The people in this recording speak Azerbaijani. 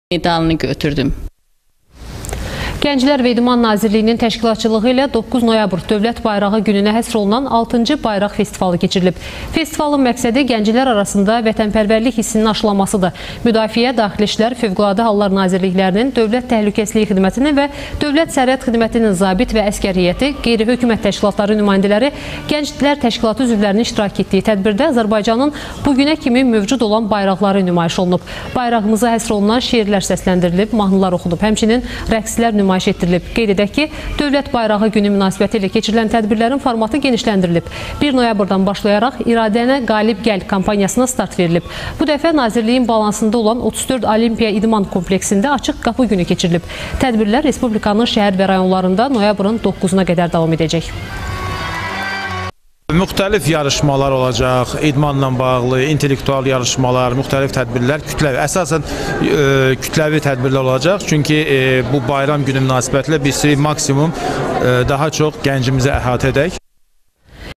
medalını götürdüm. Gənclər və İdman Nazirliyinin təşkilatçılığı ilə 9 noyabr Dövlət Bayrağı gününə həsr olunan 6-cı Bayraq Festivalı keçirilib. Festivalın məqsədi gənclər arasında vətənpərvərlik hissinin aşılamasıdır. Müdafiə, Daxili İşlər, Fövqəladə Hallar Nazirliklərinin, Dövlət Təhlükəsizlik Xidmətinin və Dövlət Sərhəd Xidmətinin zabit və əskər heyəti, qeyri-hökumət təşkilatları nümayəndələri, gənclər təşkilatı üzvlərinin iştirak etdiyi tədbirdə Azərbaycanın bugünə kimi mövcud olan bayraqları nümayiş olunub. Bayrağımıza həsr olunan şeirlər səsləndirilib, mahnılar oxunub, həmçinin rəqslər nümayiş etdirilib. Qeyd edək ki, Dövlət Bayrağı günü münasibəti ilə keçirilən tədbirlərin formatı genişləndirilib. 1 noyabrdan başlayaraq İradənə Qalib Gəl kampaniyasına start verilib. Bu dəfə Nazirliyin balansında olan 34 Olimpiya İdman kompleksində açıq qapı günü keçirilib. Tədbirlər Respublikanın şəhər və rayonlarında noyabrın 9-una qədər davam edəcək. Müxtəlif yarışmalar olacaq, idmanla bağlı, intellektual yarışmalar, müxtəlif tədbirlər, əsasən kütləvi tədbirlər olacaq. Çünki bu bayram günü münasibətilə biz maksimum daha çox gəncimizi əhatə edək.